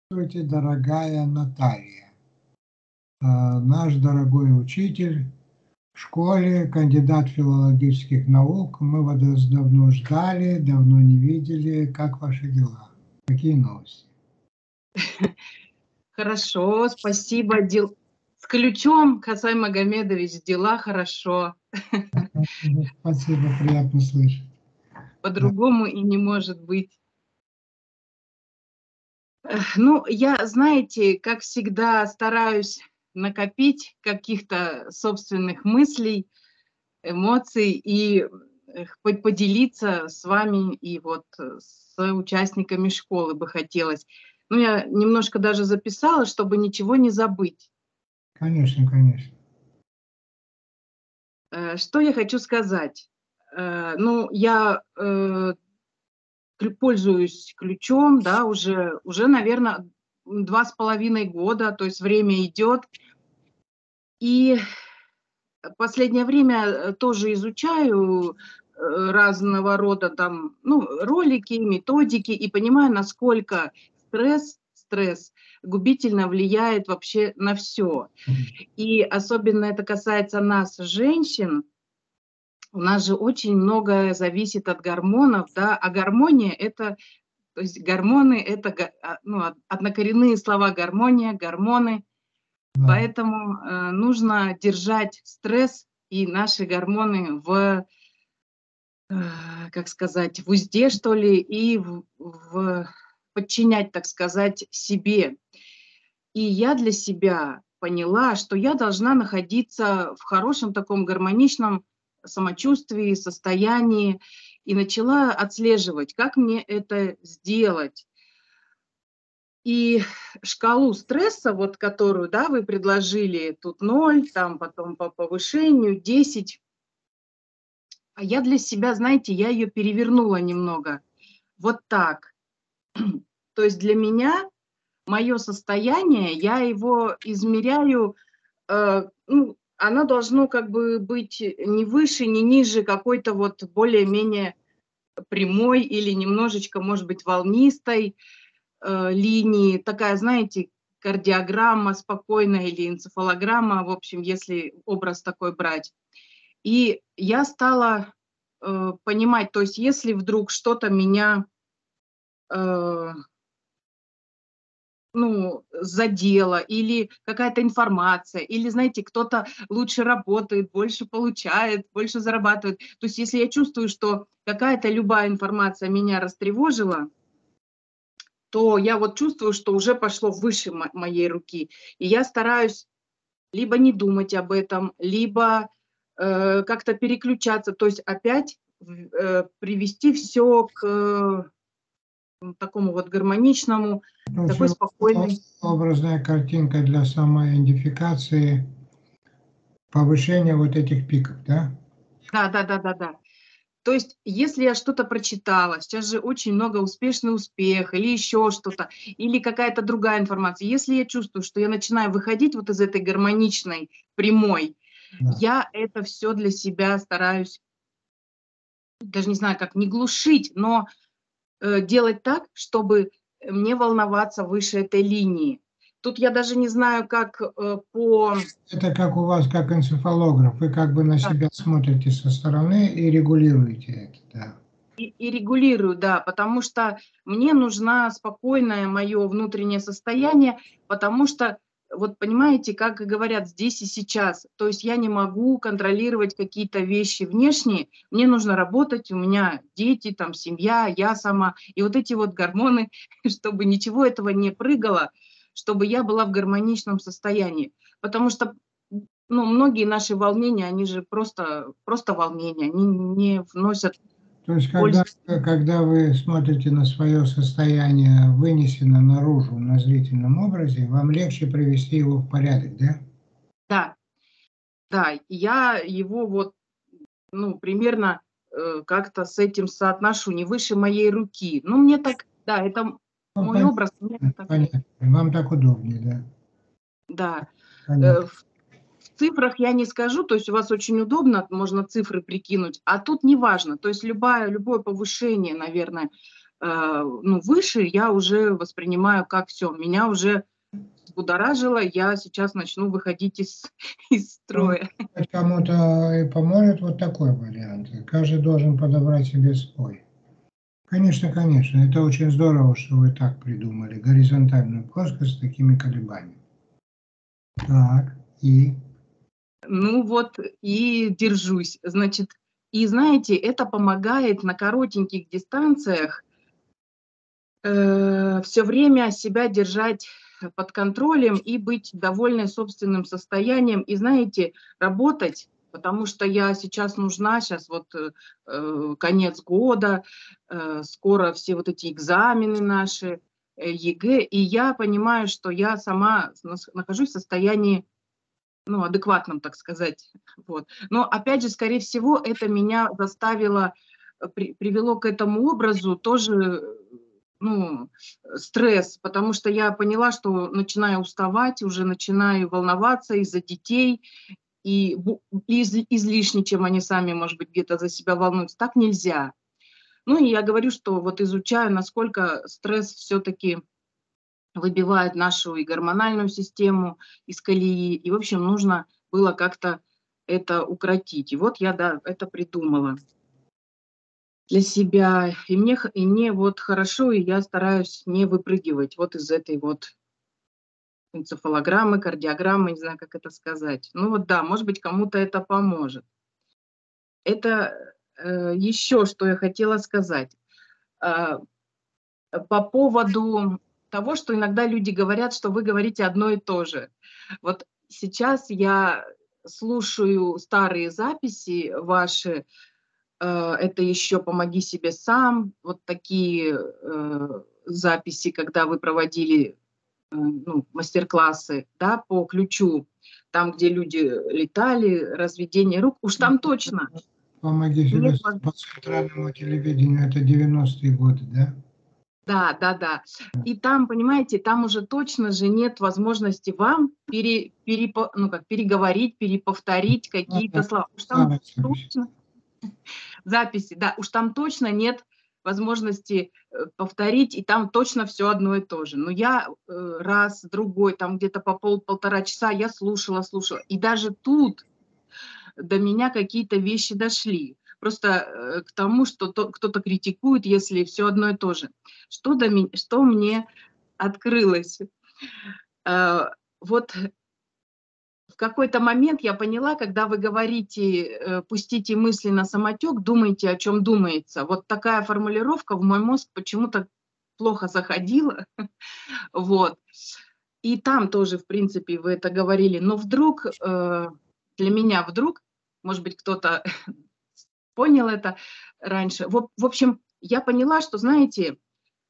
Здравствуйте, дорогая Наталья. Наш дорогой учитель в школе, кандидат филологических наук. Мы вас давно ждали, давно не видели. Как ваши дела? Какие новости? Хорошо, спасибо. С ключом, Хасай Магомедович, дела хорошо. Спасибо, приятно слышать. Да, По-другому и не может быть. Ну, я, знаете, как всегда стараюсь накопить каких-то собственных мыслей, эмоций и поделиться с вами и вот с участниками школы бы хотелось. Ну, я немножко даже записала, чтобы ничего не забыть. конечно, конечно. Что я хочу сказать? Ну, я пользуюсь ключом, да, уже, наверное, 2,5 года, то есть время идет. И последнее время тоже изучаю разного рода там, ну, ролики, методики и понимаю, насколько стресс губительно влияет вообще на все. И особенно это касается нас, женщин. У нас же очень многое зависит от гормонов, да, а гармония – это, то есть гормоны – это ну, однокоренные слова гармония, гормоны, Да. поэтому нужно держать стресс и наши гормоны в, как сказать, в узде, что ли, и подчинять, так сказать, себе. И я для себя поняла, что я должна находиться в хорошем таком гармоничном самочувствии, состоянии, и начала отслеживать, как мне это сделать. И шкалу стресса, вот которую, да, вы предложили, тут 0, там потом по повышению 10, а я для себя, знаете, я ее перевернула немного. Вот так. То есть для меня мое состояние, я его измеряю, ну, оно должно как бы быть не выше, не ниже какой-то вот более-менее прямой или немножечко, может быть, волнистой линии. Такая, знаете, кардиограмма спокойная или энцефалограмма, в общем, если образ такой брать. И я стала понимать, то есть если вдруг что-то меня э, ну, задело, или какая-то информация, или, знаете, кто-то лучше работает, больше получает, больше зарабатывает. То есть если я чувствую, что какая-то любая информация меня растревожила, то я вот чувствую, что уже пошло выше моей руки. И я стараюсь либо не думать об этом, либо как-то переключаться, то есть опять привести все к такому вот гармоничному, То есть такой спокойной. образная картинка для самоидентификации, повышения вот этих пиков, да? Да, да, да, да, да. То есть, если я что-то прочитала, сейчас же очень много успешный успех или еще что-то, или какая-то другая информация. Если я чувствую, что я начинаю выходить вот из этой гармоничной, прямой, Да. я это все для себя стараюсь, даже не знаю, как не глушить, но делать так, чтобы не волноваться выше этой линии. Тут я даже не знаю, как по... Это как у вас, как энцефалограф. Вы как бы на себя смотрите со стороны и регулируете это, да. И регулирую, да, потому что мне нужна спокойное мое внутреннее состояние, потому что, вот понимаете, как говорят, здесь и сейчас. То есть я не могу контролировать какие-то вещи внешние, мне нужно работать, у меня дети, там, семья, я сама. И вот эти вот гормоны, чтобы ничего этого не прыгало, чтобы я была в гармоничном состоянии. Потому что ну, многие наши волнения, они же просто волнения, они не вносят То есть, пользу. когда вы смотрите на свое состояние, вынесено наружу на зрительном образе, вам легче привести его в порядок, да? Да, да, я его вот, ну, примерно как-то с этим соотношу, не выше моей руки. Ну, мне так, да, это Ну, мой образ, мне понятно, так, понятно. Вам так удобнее, да? да. Понятно. В цифрах я не скажу, то есть у вас очень удобно, можно цифры прикинуть, а тут неважно, то есть любое повышение, наверное, ну, выше, я уже воспринимаю как все. Меня уже взбудоражило, я сейчас начну выходить из, из Ну, строя. хоть кому-то и поможет вот такой вариант. Каждый должен подобрать себе свой. Конечно, конечно, это очень здорово, что вы так придумали. Горизонтальную плоскость с такими колебаниями. Так, и Ну вот и держусь. Значит, и знаете, это помогает на коротеньких дистанциях все время себя держать под контролем и быть довольной собственным состоянием. И знаете, работать, потому что я сейчас нужна, сейчас вот конец года, скоро все вот эти экзамены наши, ЕГЭ, и я понимаю, что я сама нахожусь в состоянии, ну, адекватном, так сказать. Вот. Но опять же, скорее всего, это меня заставило, привело к этому образу тоже, ну, стресс, потому что я поняла, что начинаю уставать, уже начинаю волноваться из-за детей, и излишне, чем они сами, может быть, где-то за себя волнуются. Так нельзя. Ну, и я говорю, что вот изучаю, насколько стресс все-таки выбивает нашу и гормональную систему из колеи. И, в общем, нужно было как-то это укротить. И вот я, да, это придумала для себя. И мне вот хорошо, и я стараюсь не выпрыгивать вот из этой вот энцефалограммы, кардиограммы, не знаю, как это сказать. Ну вот да, может быть, кому-то это поможет. Это еще что я хотела сказать. А, по поводу того, что иногда люди говорят, что вы говорите одно и то же. Вот сейчас я слушаю старые записи ваши, это еще «Помоги себе сам», вот такие записи, когда вы проводили ну, мастер-классы, да, по ключу, там, где люди летали, разведение рук, уж там точно помоги нет. себе по центральному телевидению, это 90-е годы, да? Да, да, да. И там, понимаете, там уже точно же нет возможности вам ну, как, переговорить, переповторить Ну, какие-то да, слова. Уж там старая запись. точно записи, да, уж там точно нет возможности повторить, и там точно все одно и то же. Но я раз, другой, там где-то по полтора часа я слушала, слушала. И даже тут до меня какие-то вещи дошли. Просто к тому, что кто-то критикует, если все одно и то же. Что мне открылось? Вот в какой-то момент я поняла, когда вы говорите, пустите мысли на самотек, думайте, о чем думается. Вот такая формулировка в мой мозг почему-то плохо заходила. Вот. И там тоже, в принципе, вы это говорили. Но вдруг, для меня вдруг, может быть, кто-то понял это раньше. В общем, я поняла, что, знаете,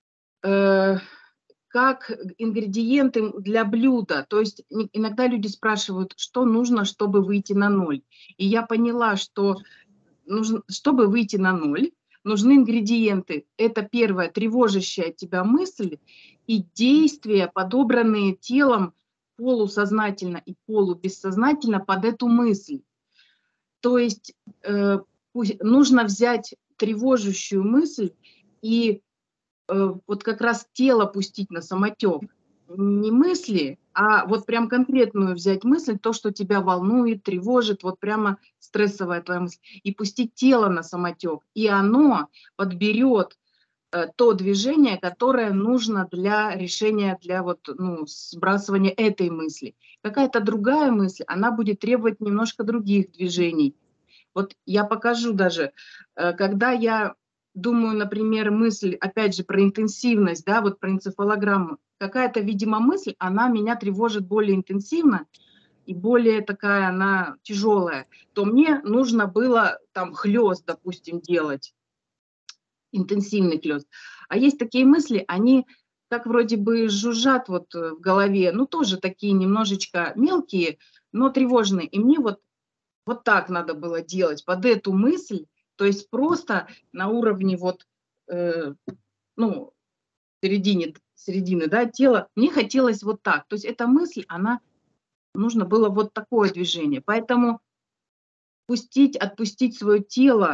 как ингредиенты для блюда. То есть иногда люди спрашивают, что нужно, чтобы выйти на ноль. И я поняла, что чтобы выйти на ноль, нужны ингредиенты. Это первое, тревожащая тебя мысль и действия, подобранные телом полусознательно и полубессознательно под эту мысль. То есть нужно взять тревожащую мысль и вот как раз тело пустить на самотек. Не мысли, а вот прям конкретную взять мысль, то, что тебя волнует, тревожит, вот прямо стрессовая твоя мысль, и пустить тело на самотек. И оно подберет то движение, которое нужно для решения, для вот, ну, сбрасывания этой мысли. Какая-то другая мысль, она будет требовать немножко других движений. Вот я покажу даже, когда я думаю, например, мысль, опять же, про интенсивность, да, вот про энцефалограмму, какая-то, видимо, мысль, она меня тревожит более интенсивно и более такая она тяжелая, то мне нужно было там хлёст, допустим, делать, интенсивный хлёст. А есть такие мысли, они как вроде бы жужжат вот в голове, ну тоже такие немножечко мелкие, но тревожные. И мне вот так надо было делать, под эту мысль, то есть просто на уровне вот, ну, середины, да, тела. Мне хотелось вот так. То есть эта мысль, она, нужно было вот такое движение. Поэтому отпустить свое тело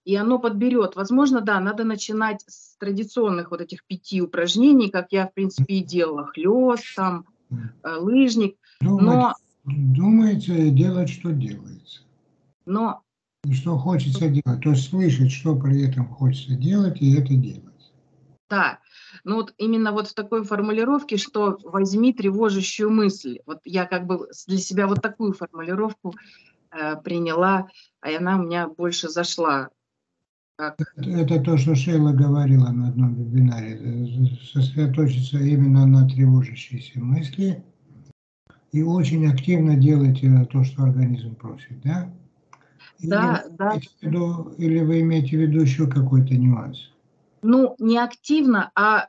и оно подберет. Возможно, да, надо начинать с традиционных вот этих 5 упражнений, как я, в принципе, и делала. Хлёст, там, лыжник. Думать, Но, думается и делать, что делается. но И что хочется делать. То есть слышать, что при этом хочется делать, и это делать. да, ну вот именно вот в такой формулировке, что возьми тревожащую мысль. Вот я как бы для себя вот такую формулировку приняла, и она у меня больше зашла. Как, Это то, что Шейла говорила на одном вебинаре. Сосредоточиться именно на тревожащиеся мысли и очень активно делать то, что организм просит, да? да, да, Или вы имеете в виду еще какой-то нюанс? ну не активно, а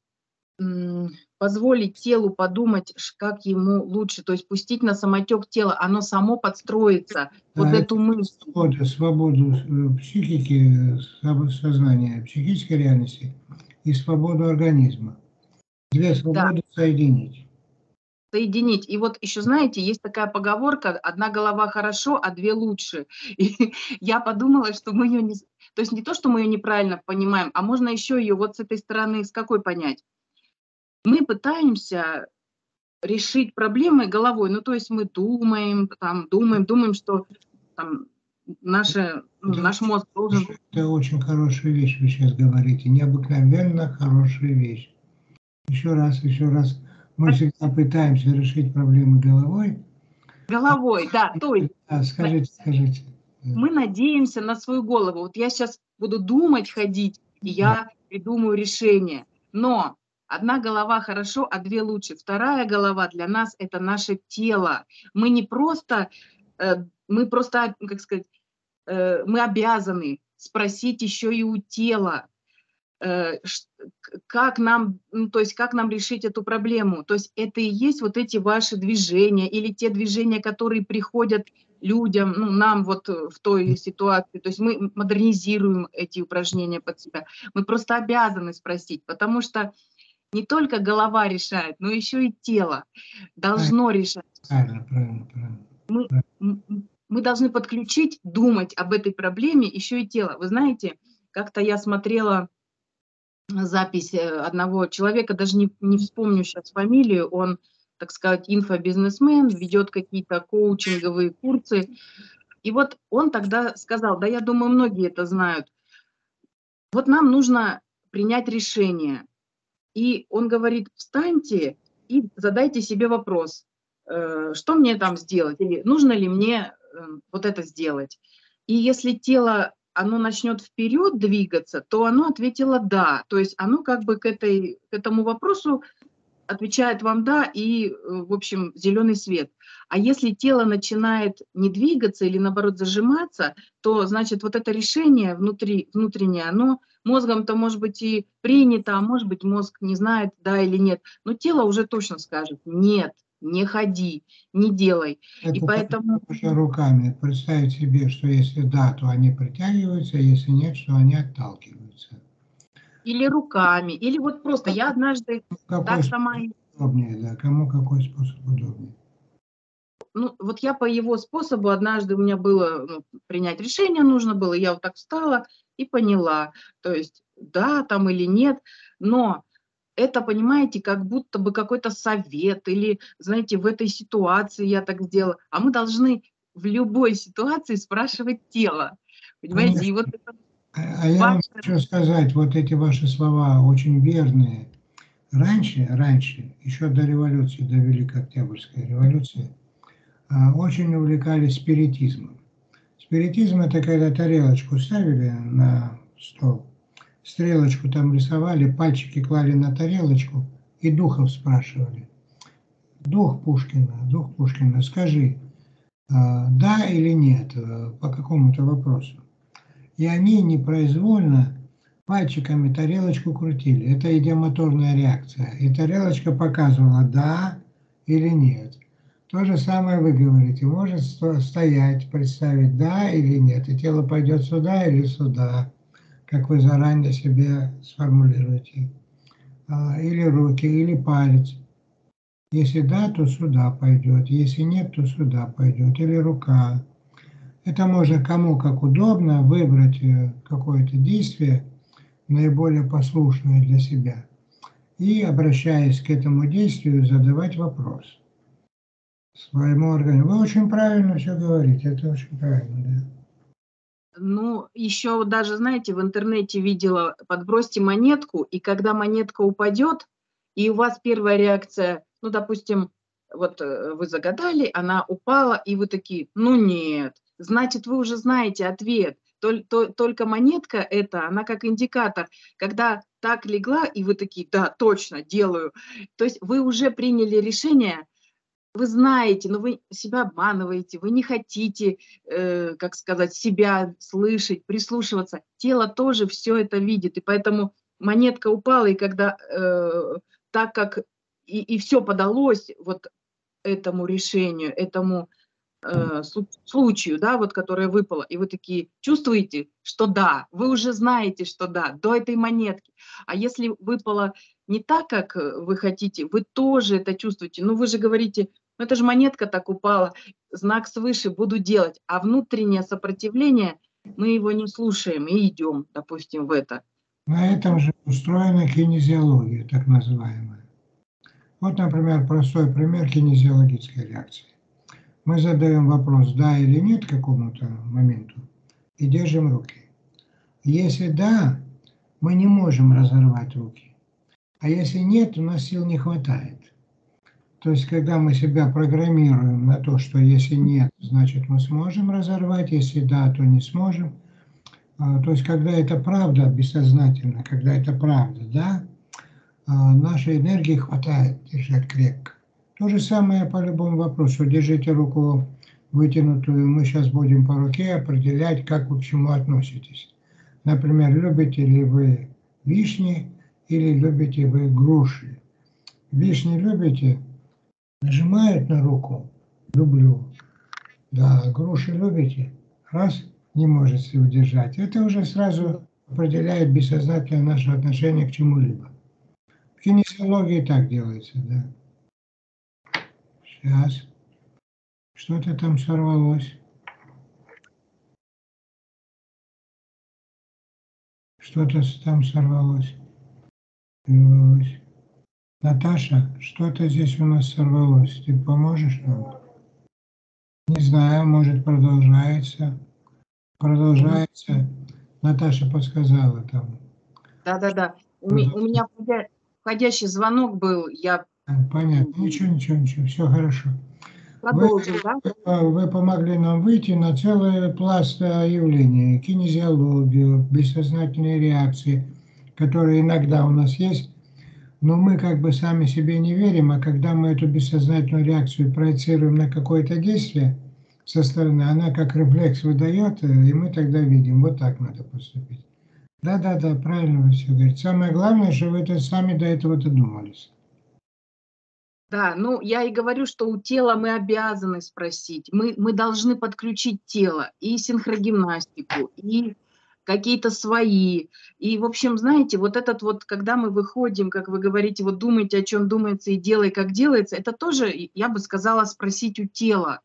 позволить телу подумать, как ему лучше, то есть пустить на самотек тело, оно само подстроится под Да, эту мысль. свободу психики, сознания, психической реальности и свободу организма. Две Да, свободы соединить. соединить. И вот еще, знаете, есть такая поговорка: одна голова хорошо, а две лучше. И я подумала, что мы ее не... То есть не то, что мы ее неправильно понимаем, а можно еще ее вот с этой стороны, с какой понять. Мы пытаемся решить проблемы головой, ну, то есть мы думаем, там, думаем, что там наш мозг должен... Это очень хорошая вещь, вы сейчас говорите. Необыкновенно хорошая вещь. Еще раз, еще раз. Мы всегда пытаемся решить проблемы головой. Головой, да, то есть Скажите. мы надеемся на свою голову. Вот я сейчас буду думать, ходить, и я придумаю решение. Но одна голова хорошо, а две лучше. Вторая голова для нас – это наше тело. Мы не просто, мы просто, как сказать, мы обязаны спросить еще и у тела, как нам, ну, то есть как нам решить эту проблему. То есть это и есть вот эти ваши движения или те движения, которые приходят людям, ну, нам вот в той ситуации. То есть мы модернизируем эти упражнения под себя. Мы просто обязаны спросить, потому что не только голова решает, но еще и тело должно решать. Правильно. Мы должны подключить, думать об этой проблеме еще и тело. Вы знаете, как-то я смотрела запись одного человека, даже не вспомню сейчас фамилию, он, так сказать, инфобизнесмен, ведет какие-то коучинговые курсы. И вот он тогда сказал, да я думаю, многие это знают, вот нам нужно принять решение. И он говорит, встаньте и задайте себе вопрос, что мне там сделать, или нужно ли мне вот это сделать. И если тело, оно начнет вперед двигаться, то оно ответило «да». То есть оно как бы к этому вопросу отвечает вам «да» и, в общем, зеленый свет. А если тело начинает не двигаться или, наоборот, зажиматься, то, значит, вот это решение внутреннее, оно мозгом-то, может быть, и принято, а может быть, мозг не знает, да или нет. Но тело уже точно скажет «нет, не ходи, не делай». И Это поэтому... уже руками. Представить себе, что если да, то они притягиваются, если нет, что они отталкиваются. Или руками, или вот просто я однажды Какой так сама... способ удобнее, да? Кому какой способ удобнее? Ну, вот я по его способу однажды у меня было, ну, принять решение нужно было, я вот так встала и поняла, то есть да там или нет, но это, понимаете, как будто бы какой-то совет или, знаете, в этой ситуации я так сделала, а мы должны в любой ситуации спрашивать тело, понимаете, и Конечно. вот это А я вам ваше... хочу сказать, вот эти ваши слова очень верные. Раньше, еще до революции, до Великой Октябрьской революции, очень увлекались спиритизмом. Спиритизм – это когда тарелочку ставили на стол, стрелочку там рисовали, пальчики клали на тарелочку и духов спрашивали. Дух Пушкина, скажи, да или нет по какому-то вопросу. И они непроизвольно пальчиками тарелочку крутили. Это идиомоторная реакция. И тарелочка показывала да или нет. То же самое вы говорите. Может стоять, представить да или нет. И тело пойдет сюда или сюда, как вы заранее себе сформулируете. Или руки, или палец. Если да, то сюда пойдет. Если нет, то сюда пойдет. Или рука. Это можно кому как удобно выбрать какое-то действие, наиболее послушное для себя, и, обращаясь к этому действию, задавать вопрос своему организму. Вы очень правильно все говорите, это очень правильно, да. Ну, еще даже, знаете, в интернете видела, подбросьте монетку, и когда монетка упадет, и у вас первая реакция, ну, допустим, вот вы загадали, она упала, и вы такие, ну нет, значит, вы уже знаете ответ. Только монетка эта, она как индикатор. Когда так легла, и вы такие, да, точно, делаю. То есть вы уже приняли решение, вы знаете, но вы себя обманываете, вы не хотите, как сказать, себя слышать, прислушиваться. Тело тоже все это видит, и поэтому монетка упала, и когда так как и все подалось вот этому решению, этому случаю, да, вот, которое выпало, и вы такие чувствуете, что да, вы уже знаете, что да, до этой монетки. А если выпало не так, как вы хотите, вы тоже это чувствуете. Ну, вы же говорите, ну, это же монетка так упала, знак свыше, буду делать. А внутреннее сопротивление, мы его не слушаем и идем, допустим, в это. На этом же устроена кинезиология, так называемая. Вот, например, простой пример кинезиологической реакции. Мы задаем вопрос «да» или «нет» к какому-то моменту и держим руки. Если «да», мы не можем разорвать руки, а если «нет», у нас сил не хватает. То есть, когда мы себя программируем на то, что если «нет», значит мы сможем разорвать, если «да», то не сможем. То есть, когда это правда бессознательно, когда это правда, да, нашей энергии хватает держать крепко. То же самое по любому вопросу. Держите руку вытянутую, мы сейчас будем по руке определять, как вы к чему относитесь. Например, любите ли вы вишни или любите вы груши? Вишни любите? Нажимают на руку. Люблю. Да, груши любите? Раз, не можете удержать. Это уже сразу определяет бессознательно наше отношение к чему-либо. В кинезиологии так делается, да. Сейчас. Что-то там сорвалось. Что-то там сорвалось. Наташа, что-то здесь у нас сорвалось. Ты поможешь нам? Не знаю, может продолжается. Продолжается. Наташа подсказала там. Да-да-да. У меня входящий звонок был, я Понятно. Ничего. Все хорошо. продолжим, да? Вы помогли нам выйти на целый пласт явлений, кинезиологию, бессознательные реакции, которые иногда у нас есть, но мы как бы сами себе не верим, а когда мы эту бессознательную реакцию проецируем на какое-то действие со стороны, она как рефлекс выдает, и мы тогда видим, вот так надо поступить. Да, правильно вы все говорите. Самое главное, что вы это сами до этого додумались. Да, ну я и говорю, что у тела мы обязаны спросить. Мы должны подключить тело и синхрогимнастику, и какие-то свои. И, в общем, знаете, вот этот вот, когда мы выходим, как вы говорите, вот думайте, о чем думается, и делай, как делается, это тоже, я бы сказала, спросить у тела.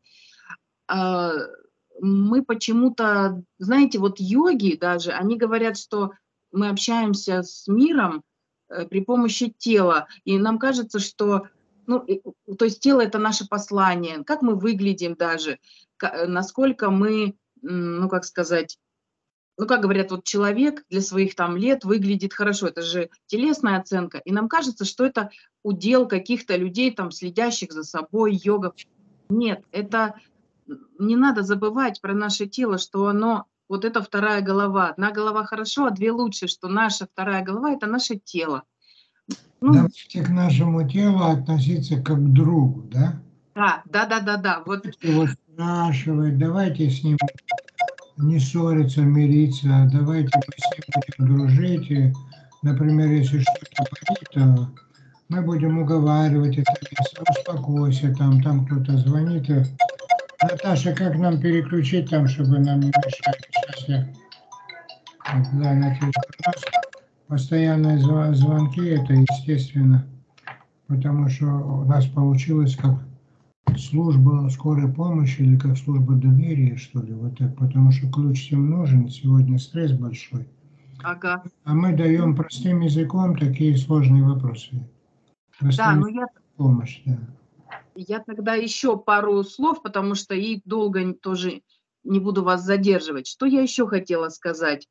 Мы почему-то, знаете, вот йоги даже, они говорят, что мы общаемся с миром при помощи тела, и нам кажется, что, ну, то есть тело – это наше послание, как мы выглядим даже, насколько мы, ну, как сказать, ну, как говорят, вот человек для своих там лет выглядит хорошо, это же телесная оценка, и нам кажется, что это удел каких-то людей, там, следящих за собой, йогов. Нет, это не надо забывать про наше тело, что оно, вот это вторая голова. Одна голова хорошо, а две лучше, что наша вторая голова – это наше тело. Ну, давайте к нашему телу относиться как к другу, да? Да. Вот. Его спрашивать, давайте с ним не ссориться, мириться, давайте мы с ним будем дружить. И, например, если что-то болит, то мы будем уговаривать это место, успокойся, там кто-то звонит. Наташа, как нам переключить там, чтобы нам не мешали? Сейчас я... Да, на телефон. У нас постоянные звонки, это естественно, потому что у нас получилось как служба скорой помощи или как служба доверия, что ли, вот так, потому что ключ всем нужен, сегодня стресс большой. Ага. А мы даем простым языком такие сложные вопросы. Да, Простым но помощь, да. я тогда еще пару слов, потому что и долго тоже не буду вас задерживать. Что я еще хотела сказать?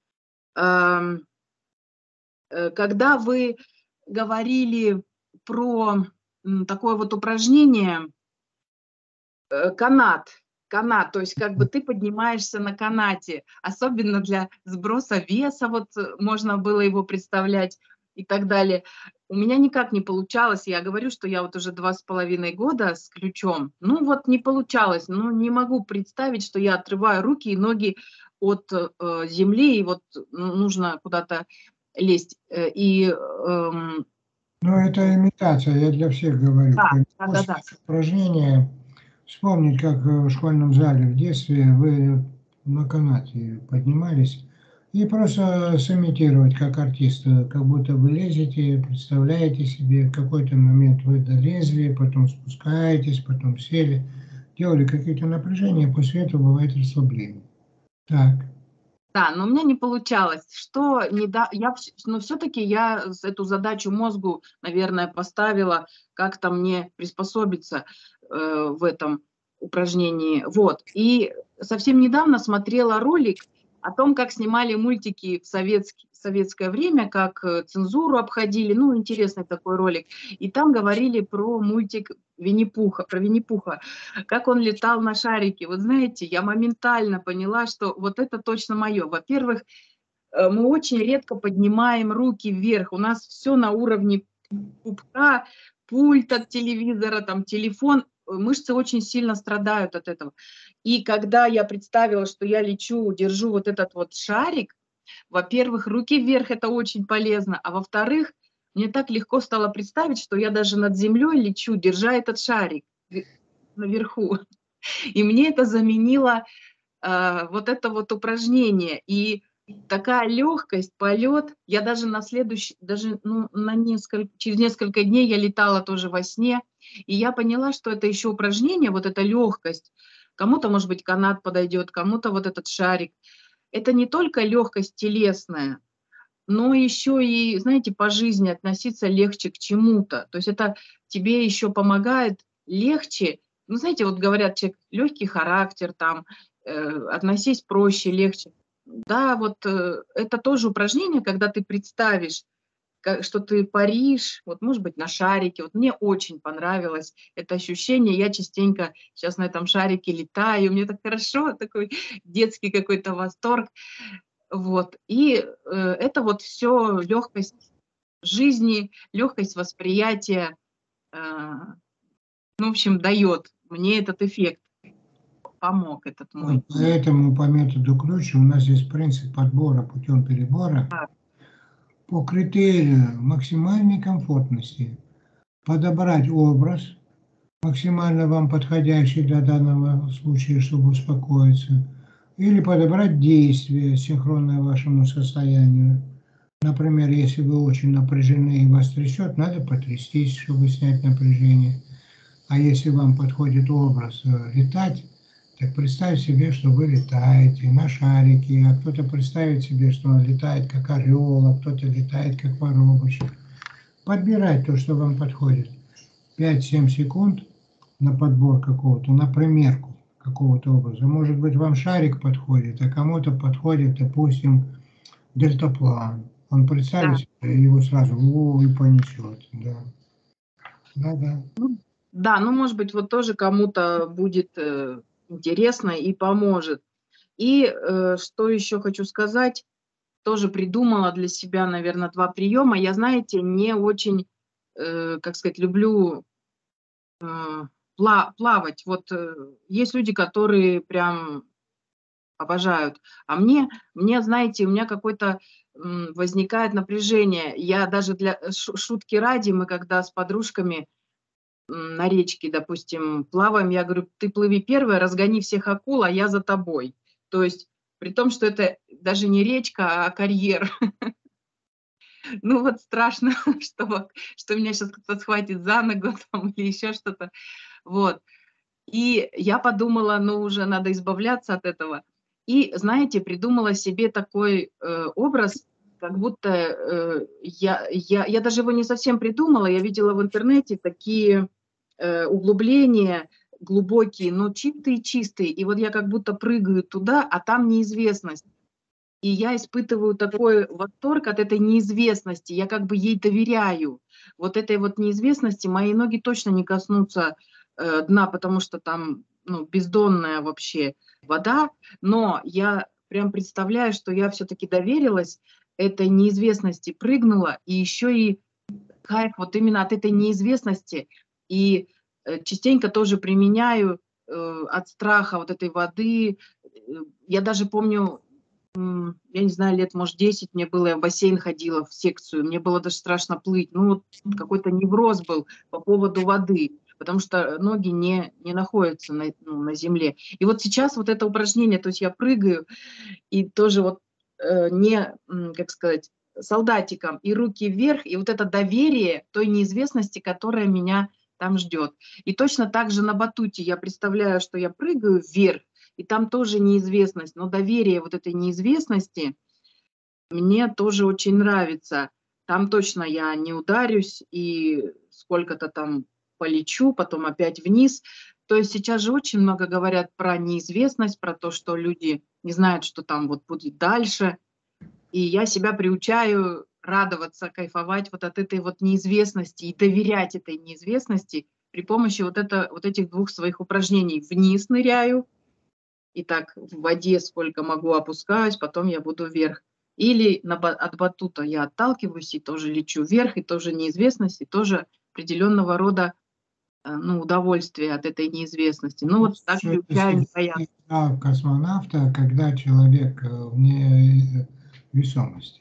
Когда вы говорили про такое вот упражнение канат, то есть как бы ты поднимаешься на канате, особенно для сброса веса, вот можно было его представлять и так далее. У меня никак не получалось, я говорю, что я вот уже 2,5 года с ключом, ну вот не получалось, ну не могу представить, что я отрываю руки и ноги от земли, и вот нужно куда-то лезть. Ну, это имитация, я для всех говорю. Да, После да-да-да. упражнения вспомнить, как в школьном зале в детстве вы на канате поднимались, и просто сымитировать как артист, как будто вы лезете, представляете себе, в какой-то момент вы долезли, потом спускаетесь, потом сели, делали какие-то напряжения, после этого бывает расслабление. Так. Да, но у меня не получалось. Что не да, но все-таки я эту задачу мозгу, наверное, поставила, как-то мне приспособиться в этом упражнении. Вот. И совсем недавно смотрела ролик о том, как снимали мультики в советское время, как цензуру обходили. Ну, интересный такой ролик. И там говорили про мультик Винни-Пуха, про Винни-Пуха, как он летал на шарике. Вот знаете, я моментально поняла, что вот это точно мое. Во-первых, мы очень редко поднимаем руки вверх. У нас все на уровне пупка, пульт от телевизора, там телефон. Мышцы очень сильно страдают от этого. И когда я представила, что я лечу, держу вот этот вот шарик, во-первых, руки вверх — это очень полезно, а во-вторых, мне так легко стало представить, что я даже над землей лечу, держа этот шарик наверху. И мне это заменило вот это вот упражнение. И такая легкость, полет. Я даже на следующий, даже ну, через несколько дней я летала тоже во сне, и я поняла, что это еще упражнение, вот эта легкость. Кому-то, может быть, канат подойдет, кому-то вот этот шарик. Это не только легкость телесная, но еще и, знаете, по жизни относиться легче к чему-то. То есть это тебе еще помогает легче. Ну, знаете, вот говорят, человек легкий характер, там, относись проще, легче. Да, вот это тоже упражнение, когда ты представишь, что ты паришь, вот, может быть, на шарике. Вот мне очень понравилось это ощущение. Я частенько сейчас на этом шарике летаю, мне так хорошо, такой детский какой-то восторг. Вот. И это вот все легкость жизни, легкость восприятия, ну, в общем, дает мне этот эффект, помог этот Вот мой. поэтому по методу ключ у нас есть принцип подбора путем перебора Да, по критерию максимальной комфортности. Подобрать образ, максимально вам подходящий для данного случая, чтобы успокоиться, или подобрать действие, синхронное вашему состоянию. Например, если вы очень напряжены и вас трясет, надо потрястись, чтобы снять напряжение. А если вам подходит образ летать, так представь себе, что вы летаете на шарике, а кто-то представит себе, что он летает как орел, а кто-то летает как воробушек. Подбирать то, что вам подходит. 5-7 секунд на подбор какого-то, на примерку какого-то образа. Может быть, вам шарик подходит, а кому-то подходит, допустим, дельтаплан. Он представит да. себе, и его сразу и понесет. Да. Да. Ну, да, ну, может быть, вот тоже кому-то будет интересно и поможет. И что еще хочу сказать, тоже придумала для себя, наверное, 2 приема. Я, знаете, не очень, как сказать, люблю плавать. Вот есть люди, которые прям обожают, а мне, знаете, у меня какое-то возникает напряжение. Я даже для шутки ради, мы когда с подружками на речке, допустим, плаваем, я говорю: ты плыви первая, разгони всех акул, а я за тобой. То есть при том, что это даже не речка, а карьер. Ну вот страшно, что меня сейчас кто-то схватит за ногу там или еще что-то. Вот. И я подумала, ну, уже надо избавляться от этого. И, знаете, придумала себе такой образ, как будто я даже его не совсем придумала, я видела в интернете такие углубления глубокие, но чистые-чистые. И вот я как будто прыгаю туда, а там неизвестность. И я испытываю такой восторг от этой неизвестности. Я как бы ей доверяю. Вот этой вот неизвестности мои ноги точно не коснутся дна, потому что там, ну, бездонная вообще вода. Но я прям представляю, что я все-таки доверилась этой неизвестности, прыгнула, и еще и кайф вот именно от этой неизвестности. И частенько тоже применяю от страха вот этой воды. Я даже помню, я не знаю, лет, может, 10 мне было, я в бассейн ходила, в секцию, мне было даже страшно плыть. Ну, вот какой-то невроз был по поводу воды, потому что ноги не находятся на земле. И вот сейчас вот это упражнение, то есть я прыгаю, и тоже вот как сказать, солдатиком, и руки вверх, и вот это доверие той неизвестности, которая меня там ждет. И точно так же на батуте я представляю, что я прыгаю вверх, и там тоже неизвестность, но доверие вот этой неизвестности мне тоже очень нравится. Там точно я не ударюсь и сколько-то там полечу, потом опять вниз. То есть сейчас же очень много говорят про неизвестность, про то, что люди не знают, что там вот будет дальше. И я себя приучаю радоваться, кайфовать вот от этой вот неизвестности и доверять этой неизвестности при помощи вот этих двух своих упражнений. Вниз ныряю, и так в воде сколько могу опускаюсь, потом я буду вверх. Или от батута я отталкиваюсь и тоже лечу вверх, и тоже неизвестность, и тоже определенного рода ну, удовольствие от этой неизвестности. Ну вот так приучаю не бояться. Космонавта, когда человек вне весомости.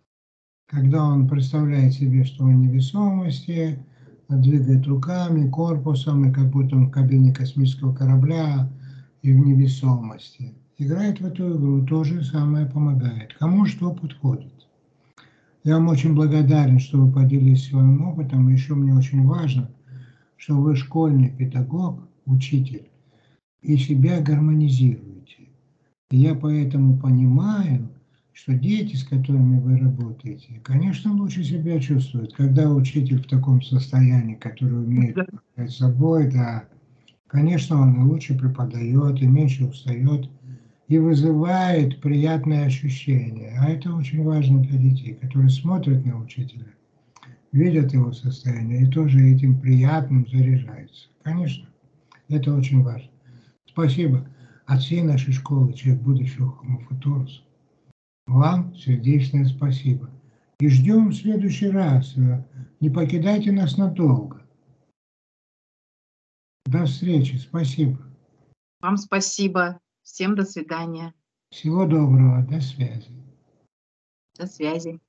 Когда он представляет себе, что он в невесомости, двигает руками, корпусом, и как будто он в кабине космического корабля и в невесомости. Играет в эту игру, то же самое помогает. Кому что подходит. Я вам очень благодарен, что вы поделились своим опытом. Еще мне очень важно, что вы школьный педагог, учитель, и себя гармонизируете. И я поэтому понимаю, что дети, с которыми вы работаете, конечно, лучше себя чувствуют. Когда учитель в таком состоянии, который умеет управлять собой, да, конечно, он и лучше преподает, и меньше устает, и вызывает приятные ощущения. А это очень важно для детей, которые смотрят на учителя, видят его состояние и тоже этим приятным заряжаются. Конечно, это очень важно. Спасибо от всей нашей школы «Человек будущего Homo Futurus». Вам сердечное спасибо. И ждем в следующий раз. Не покидайте нас надолго. До встречи. Спасибо. Вам спасибо. Всем до свидания. Всего доброго. До связи. До связи.